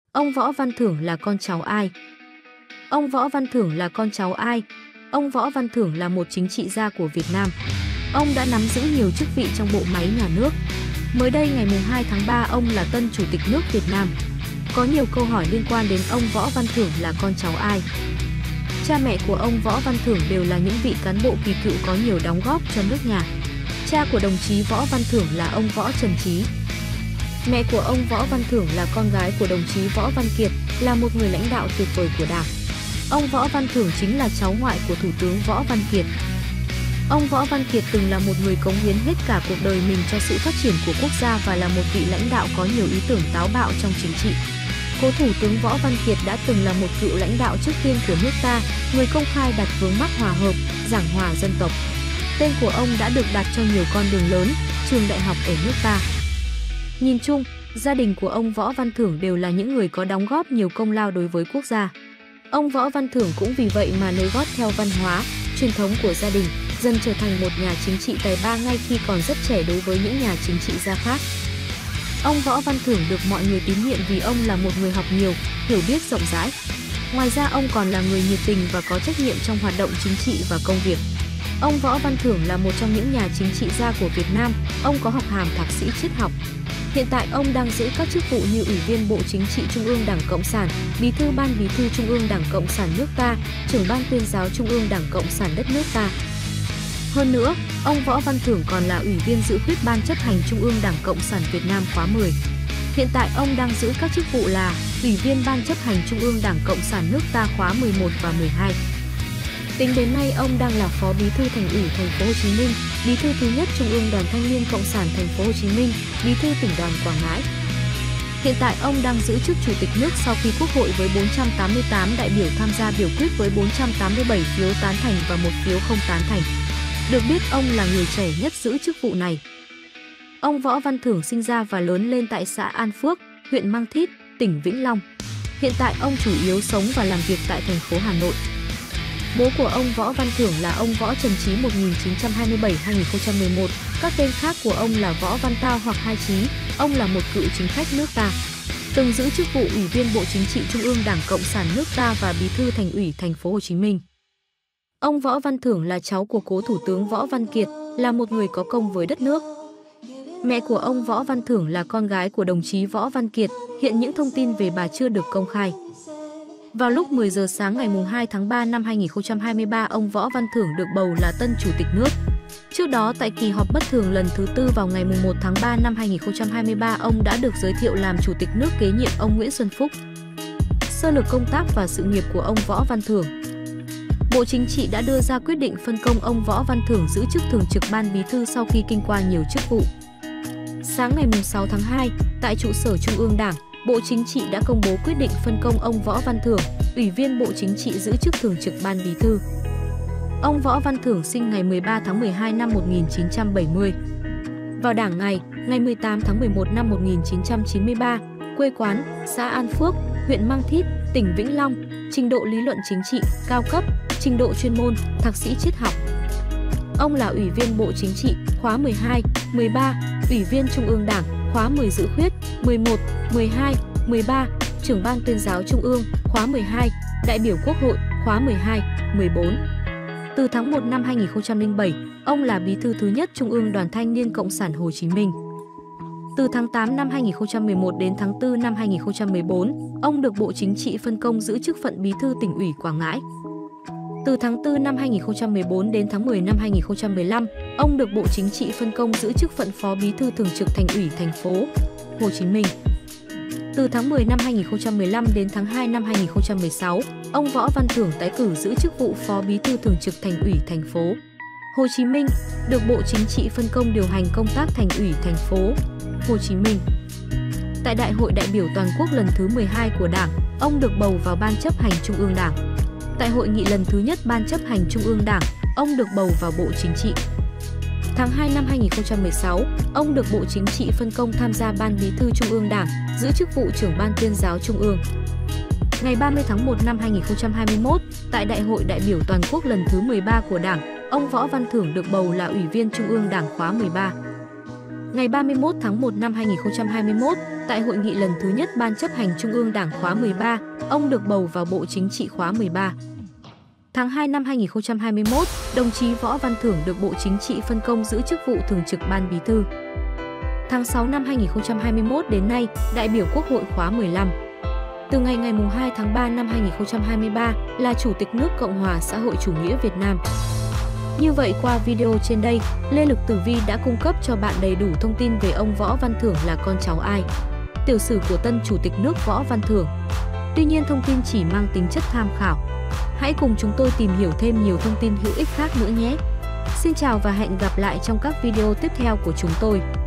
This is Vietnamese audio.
Ông Võ Văn Thưởng là con cháu ai? Ông Võ Văn Thưởng là con cháu ai? Ông Võ Văn Thưởng là một chính trị gia của Việt Nam. Ông đã nắm giữ nhiều chức vị trong bộ máy nhà nước. Mới đây ngày 2 tháng 3 ông là tân Chủ tịch nước Việt Nam. Có nhiều câu hỏi liên quan đến ông Võ Văn Thưởng là con cháu ai? Cha mẹ của ông Võ Văn Thưởng đều là những vị cán bộ kỳ cựu có nhiều đóng góp cho nước nhà. Cha của đồng chí Võ Văn Thưởng là ông Võ Trần Trí. Mẹ của ông Võ Văn Thưởng là con gái của đồng chí Võ Văn Kiệt, là một người lãnh đạo tuyệt vời của Đảng. Ông Võ Văn Thưởng chính là cháu ngoại của Thủ tướng Võ Văn Kiệt. Ông Võ Văn Kiệt từng là một người cống hiến hết cả cuộc đời mình cho sự phát triển của quốc gia và là một vị lãnh đạo có nhiều ý tưởng táo bạo trong chính trị. Cố Thủ tướng Võ Văn Kiệt đã từng là một cựu lãnh đạo trước tiên của nước ta, người công khai đặt vướng mắc hòa hợp, giảng hòa dân tộc. Tên của ông đã được đặt cho nhiều con đường lớn, trường đại học ở nước ta. Nhìn chung, gia đình của ông Võ Văn Thưởng đều là những người có đóng góp nhiều công lao đối với quốc gia. Ông Võ Văn Thưởng cũng vì vậy mà nối gót theo văn hóa, truyền thống của gia đình, dần trở thành một nhà chính trị tài ba ngay khi còn rất trẻ đối với những nhà chính trị gia khác. Ông Võ Văn Thưởng được mọi người tín nhiệm vì ông là một người học nhiều, hiểu biết rộng rãi. Ngoài ra ông còn là người nhiệt tình và có trách nhiệm trong hoạt động chính trị và công việc. Ông Võ Văn Thưởng là một trong những nhà chính trị gia của Việt Nam, ông có học hàm thạc sĩ triết học. Hiện tại ông đang giữ các chức vụ như Ủy viên Bộ Chính trị Trung ương Đảng Cộng sản, Bí thư Ban Bí thư Trung ương Đảng Cộng sản nước ta, Trưởng ban Tuyên giáo Trung ương Đảng Cộng sản đất nước ta. Hơn nữa, ông Võ Văn Thưởng còn là Ủy viên dự khuyết Ban chấp hành Trung ương Đảng Cộng sản Việt Nam khóa 10. Hiện tại ông đang giữ các chức vụ là Ủy viên Ban chấp hành Trung ương Đảng Cộng sản nước ta khóa 11 và 12. Tính đến nay ông đang là Phó Bí thư Thành ủy Thành phố Hồ Chí Minh, Bí thư thứ nhất Trung ương Đoàn Thanh niên Cộng sản Thành phố Hồ Chí Minh, Bí thư tỉnh đoàn Quảng Ngãi. Hiện tại ông đang giữ chức Chủ tịch nước sau khi Quốc hội với 488 đại biểu tham gia biểu quyết với 487 phiếu tán thành và 1 phiếu không tán thành. Được biết ông là người trẻ nhất giữ chức vụ này. Ông Võ Văn Thưởng sinh ra và lớn lên tại xã An Phước, huyện Mang Thít, tỉnh Vĩnh Long. Hiện tại ông chủ yếu sống và làm việc tại thành phố Hà Nội. Bố của ông Võ Văn Thưởng là ông Võ Trần Trí 1927-2011, các tên khác của ông là Võ Văn Tao hoặc Hai Trí, ông là một cựu chính khách nước ta. Từng giữ chức vụ Ủy viên Bộ Chính trị Trung ương Đảng Cộng sản nước ta và Bí thư Thành ủy Thành phố Hồ Chí Minh. Ông Võ Văn Thưởng là cháu của cố Thủ tướng Võ Văn Kiệt, là một người có công với đất nước. Mẹ của ông Võ Văn Thưởng là con gái của đồng chí Võ Văn Kiệt, hiện những thông tin về bà chưa được công khai. Vào lúc 10 giờ sáng ngày 2 tháng 3 năm 2023, ông Võ Văn Thưởng được bầu là tân Chủ tịch nước. Trước đó, tại kỳ họp bất thường lần thứ 4 vào ngày 1 tháng 3 năm 2023, ông đã được giới thiệu làm Chủ tịch nước kế nhiệm ông Nguyễn Xuân Phúc. Sơ lược công tác và sự nghiệp của ông Võ Văn Thưởng. Bộ Chính trị đã đưa ra quyết định phân công ông Võ Văn Thưởng giữ chức Thường trực Ban Bí thư sau khi kinh qua nhiều chức vụ. Sáng ngày 6 tháng 2, tại trụ sở Trung ương Đảng, Bộ Chính trị đã công bố quyết định phân công ông Võ Văn Thưởng, Ủy viên Bộ Chính trị giữ chức Thường trực Ban Bí thư. Ông Võ Văn Thưởng sinh ngày 13 tháng 12 năm 1970. Vào Đảng ngày 18 tháng 11 năm 1993, quê quán, xã An Phước, huyện Mang Thít, tỉnh Vĩnh Long, trình độ lý luận chính trị, cao cấp, trình độ chuyên môn, thạc sĩ triết học. Ông là Ủy viên Bộ Chính trị, khóa 12, 13, Ủy viên Trung ương Đảng, khóa 10 dự khuyết, 11, 12, 13, Trưởng ban Tuyên giáo Trung ương, khóa 12, đại biểu Quốc hội, khóa 12, 14. Từ tháng 1 năm 2007, ông là Bí thư thứ nhất Trung ương Đoàn Thanh niên Cộng sản Hồ Chí Minh. Từ tháng 8 năm 2011 đến tháng 4 năm 2014, ông được Bộ Chính trị phân công giữ chức phận Bí thư tỉnh ủy Quảng Ngãi. Từ tháng 4 năm 2014 đến tháng 10 năm 2015, ông được Bộ Chính trị phân công giữ chức phận Phó Bí thư Thường trực Thành ủy Thành phố Hồ Chí Minh. Từ tháng 10 năm 2015 đến tháng 2 năm 2016, ông Võ Văn Thưởng tái cử giữ chức vụ Phó Bí thư Thường trực Thành ủy Thành phố Hồ Chí Minh, được Bộ Chính trị phân công điều hành công tác Thành ủy Thành phố Hồ Chí Minh. Tại Đại hội đại biểu toàn quốc lần thứ 12 của Đảng, ông được bầu vào Ban chấp hành Trung ương Đảng. Tại hội nghị lần thứ nhất Ban chấp hành Trung ương Đảng, ông được bầu vào Bộ Chính trị. Tháng 2 năm 2016, ông được Bộ Chính trị phân công tham gia Ban Bí thư Trung ương Đảng, giữ chức vụ Trưởng ban Tuyên giáo Trung ương. Ngày 30 tháng 1 năm 2021, tại Đại hội đại biểu toàn quốc lần thứ 13 của Đảng, ông Võ Văn Thưởng được bầu là Ủy viên Trung ương Đảng khóa 13. Ngày 31 tháng 1 năm 2021, Tại hội nghị lần thứ nhất Ban chấp hành Trung ương Đảng khóa 13, ông được bầu vào Bộ Chính trị khóa 13. Tháng 2 năm 2021, đồng chí Võ Văn Thưởng được Bộ Chính trị phân công giữ chức vụ Thường trực Ban Bí thư. Tháng 6 năm 2021 đến nay, đại biểu Quốc hội khóa 15. Từ ngày 2 tháng 3 năm 2023 là Chủ tịch nước Cộng hòa xã hội chủ nghĩa Việt Nam. Như vậy qua video trên đây, Lê Lực Tử Vi đã cung cấp cho bạn đầy đủ thông tin về ông Võ Văn Thưởng là con cháu ai, tiểu sử của tân Chủ tịch nước Võ Văn Thưởng. Tuy nhiên thông tin chỉ mang tính chất tham khảo. Hãy cùng chúng tôi tìm hiểu thêm nhiều thông tin hữu ích khác nữa nhé. Xin chào và hẹn gặp lại trong các video tiếp theo của chúng tôi.